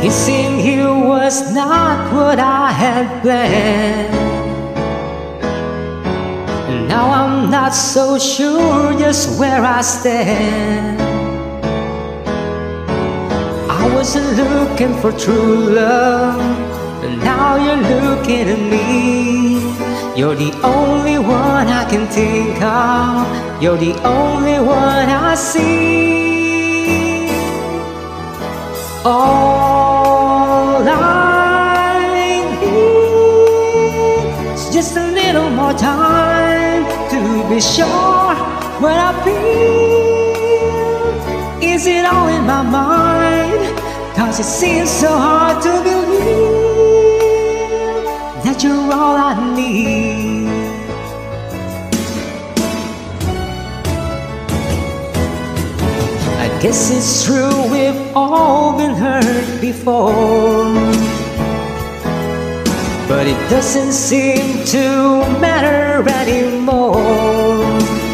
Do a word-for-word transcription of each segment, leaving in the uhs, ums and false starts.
Kissing you was not what I had planned. Now I'm not so sure just where I stand. I wasn't looking for true love, but now you're looking at me. You're the only one I can think of. You're the only one I see. All I need is just a little more time to be sure what I feel. Is it all in my mind? Cause it seems so hard to believe that you're all I need. I guess it's true, we've all been hurt before, but it doesn't seem to matter anymore.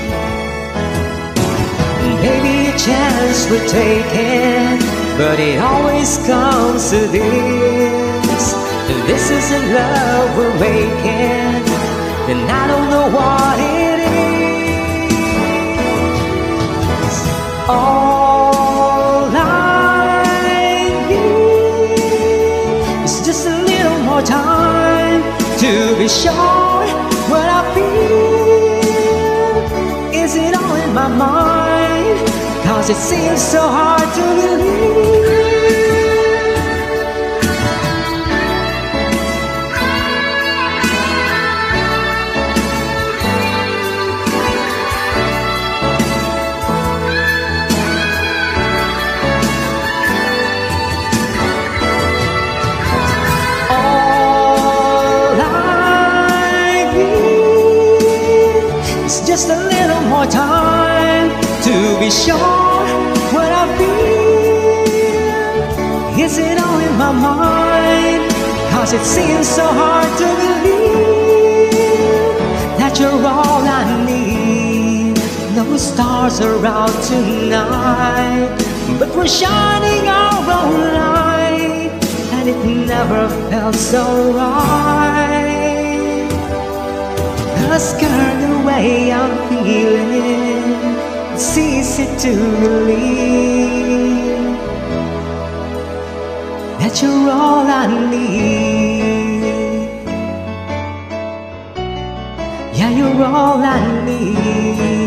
Maybe a chance we're taking, but it always comes to this. If this isn't love we're making, then I don't know what it is. All I need is just a little more time to be sure what I feel. Is it all in my mind? Cause it seems so hard to believe. All I need is just a little more time to be sure what I feel. Is it all in my mind? Cause it seems so hard to believe that you're all I need. No stars are out tonight, but we're shining our own light, and it never felt so right. Cause girl, the way I'm feeling, it's easy to believe that you're all I need. Yeah, you're all I need.